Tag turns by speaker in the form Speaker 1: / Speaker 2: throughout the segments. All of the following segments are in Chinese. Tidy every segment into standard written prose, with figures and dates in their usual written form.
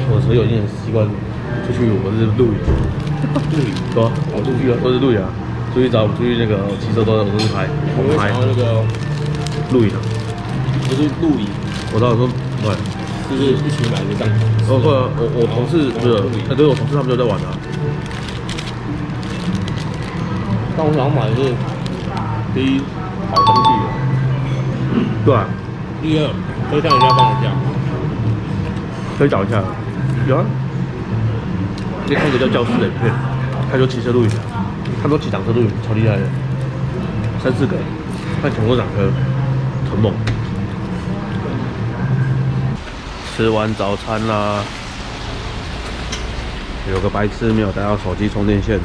Speaker 1: 我所以有一点习惯出去，我是露营，对吧？我出去都是露营啊，出去找出去那个骑车都是拍，
Speaker 2: 我会想要那个
Speaker 1: 露营啊，
Speaker 2: 不是露营，
Speaker 1: 我到时候对，
Speaker 2: 就是一起买个帐篷。
Speaker 1: 哦对啊，我同事不是，对我同事他们都在玩啊。
Speaker 2: 但我想要买的是第一好东西的，
Speaker 1: 对啊，
Speaker 2: 第二可以向人家放一下。
Speaker 1: 可以找一下，有啊。你看个叫教室的影片，他就骑车露营，他都骑挡车露营，超厉害的，3、4个，看全国挡车，很猛。吃完早餐啦，有个白痴没有带到手机充电线，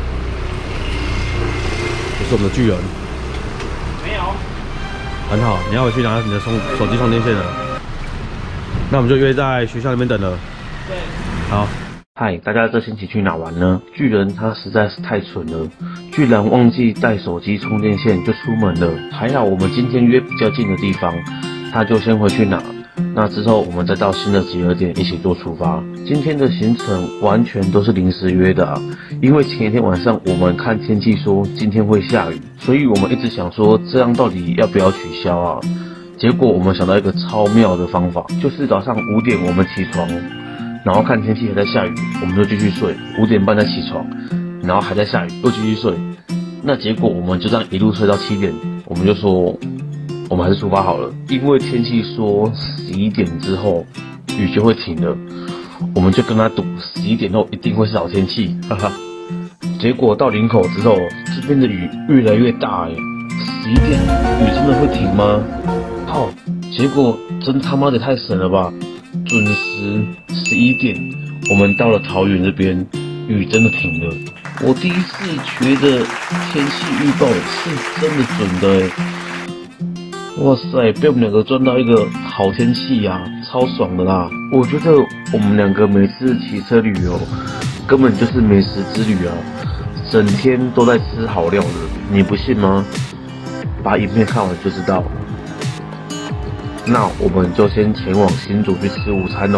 Speaker 1: 这是我们的巨人，
Speaker 2: 没有，
Speaker 1: 很好，你要回去拿你的手机充电线了。那我们就约在学校那边等了。
Speaker 2: 对，
Speaker 1: 好。嗨，大家这星期去哪玩呢？巨人他实在是太蠢了，居然忘记带手机充电线就出门了。还好我们今天约比较近的地方，他就先回去拿。那之后我们再到新的集合点一起做出发。今天的行程完全都是临时约的啊，因为前一天晚上我们看天气说今天会下雨，所以我们一直想说这样到底要不要取消啊？结果我们想到一个超妙的方法，就是早上5点我们起床，然后看天气还在下雨，我们就继续睡，5点半再起床，然后还在下雨，又继续睡。那结果我们就这样一路睡到7点，我们就说我们还是出发好了，因为天气说11点之后雨就会停了，我们就跟他赌11点后一定会是好天气，哈哈。结果到林口之后，这边的雨越来越大11点雨真的会停吗？靠！结果真他妈的太神了吧！准时11点，我们到了桃园这边，雨真的停了。我第一次觉得天气预报是真的准的哇塞，被我们两个赚到一个好天气呀，超爽的啦！我觉得我们两个每次骑车旅游，根本就是美食之旅啊，整天都在吃好料的，你不信吗？把影片看完就知道。那我们就先前往新竹去吃午餐喽。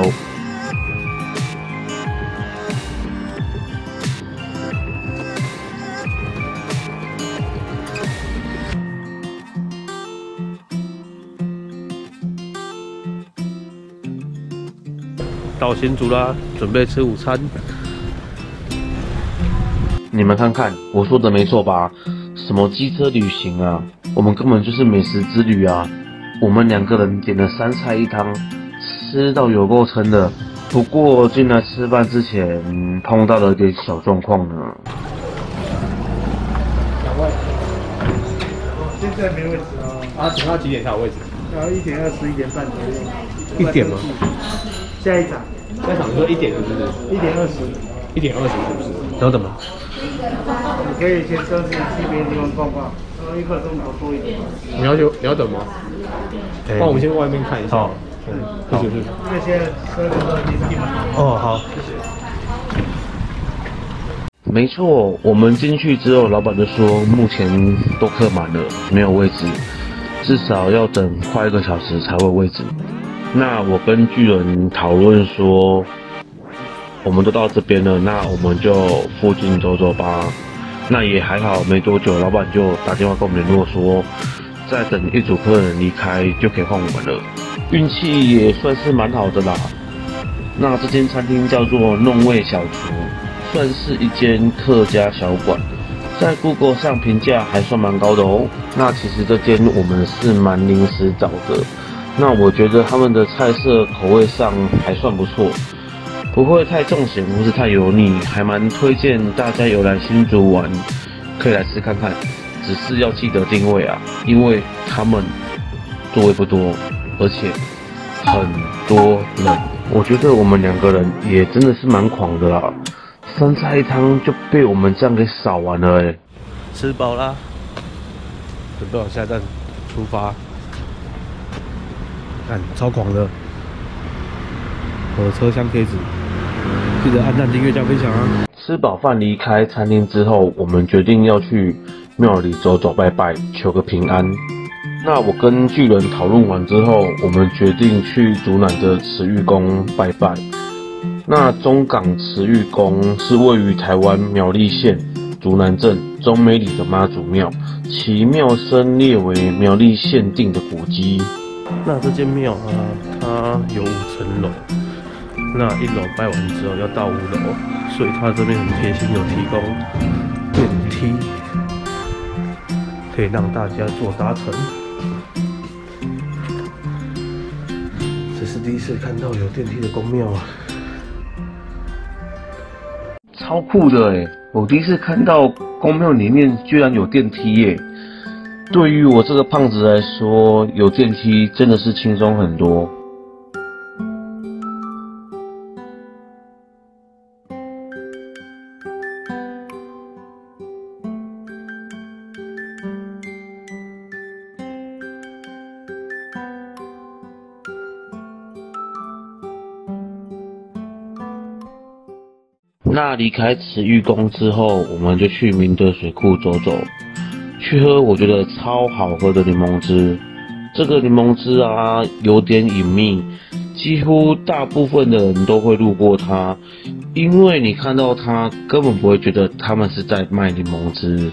Speaker 1: 到新竹啦，准备吃午餐。你们看看，我说的没错吧？什么机车旅行啊？我们根本就是美食之旅啊！我们2个人点了3菜1汤，吃到有够撑的。不过进来吃饭之前碰到了一点小状况呢。
Speaker 3: 2位，现在没位置啊。
Speaker 2: 请到几点才有位置？
Speaker 3: 然后1点20、1点半左右。
Speaker 1: 1点吗？
Speaker 3: 下一场。
Speaker 2: 在场说1点是不是
Speaker 3: ？1点20。
Speaker 2: 1点20是不是？
Speaker 1: 等等吗？
Speaker 3: 你可以先车子去别的地方逛逛，1刻钟头多一点。
Speaker 2: 你要等吗？那我们先外面看一下。
Speaker 1: 好，
Speaker 2: 好，谢谢。
Speaker 3: 因为现在车子都已经订满。
Speaker 1: 哦，好，谢谢。没错，我们进去之后，老板就说目前都客满了，没有位置，至少要等快1个小时才会有位置。那我跟巨人讨论说，我们都到这边了，那我们就附近走走吧。那也还好，没多久，老板就打电话跟我们联络说，再等一组客人离开就可以换我们了。运气也算是蛮好的啦。那这间餐厅叫做弄味小厨，算是一间客家小馆，在 Google 上评价还算蛮高的哦。那其实这间我们是蛮临时找的，那我觉得他们的菜色口味上还算不错，不会太重咸或是太油腻，还蛮推荐大家有来新竹玩可以来吃看看，只是要记得定位啊，因为他们座位不多，而且很多人。我觉得我们2个人也真的是蛮狂的啦，3菜1汤就被我们这样给扫完了吃饱啦，准备往下一站出发。看，超狂的！我的车厢贴纸，记得按赞、订阅、加分享啊！吃饱饭离开餐厅之后，我们决定要去庙里走走拜拜，求个平安。那我跟巨人讨论完之后，我们决定去竹南的慈玉宫拜拜。 那中港慈玉宫是位于台湾苗栗县竹南镇中美里的妈祖庙，其庙身列为苗栗县定的古迹。那这间庙啊，它有5层楼，那1楼拜完之后要到5楼，所以它这边很贴心，有提供电梯，可以让大家做搭乘。这是第一次看到有电梯的宫庙啊，超酷的欸！我第一次看到宫庙里面居然有电梯耶！对于我这个胖子来说，有电梯真的是轻松很多。那离开慈玉宫之后，我们就去明德水库走走，去喝我觉得超好喝的柠檬汁。这个柠檬汁啊，有点隐秘，几乎大部分的人都会路过它，因为你看到它根本不会觉得他们是在卖柠檬汁。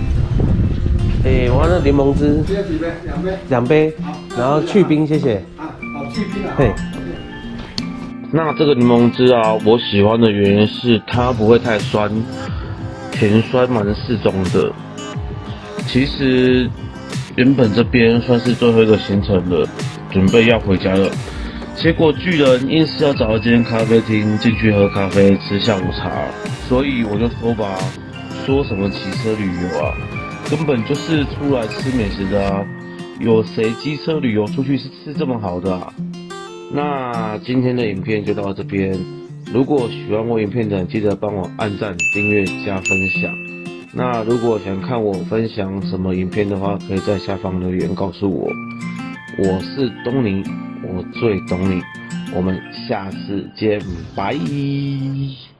Speaker 1: 我那柠檬汁
Speaker 3: 要几杯？2杯。
Speaker 1: 2杯，然后去冰，谢谢。
Speaker 3: 好，去冰啊。
Speaker 1: 嘿。那这个柠檬汁啊，我喜欢的原因是它不会太酸，甜酸蛮适中的。其实原本这边算是最后一个行程了，准备要回家了。结果巨人硬是要找一间咖啡厅进去喝咖啡吃下午茶，所以我就说吧，说什么骑车旅游啊，根本就是出来吃美食的啊，有谁机车旅游出去是吃这么好的啊？那今天的影片就到这边，如果喜欢我影片的人，记得帮我按赞、订阅、加分享。那如果想看我分享什么影片的话，可以在下方留言告诉我。我是东尼，我最懂你，我们下次见，拜。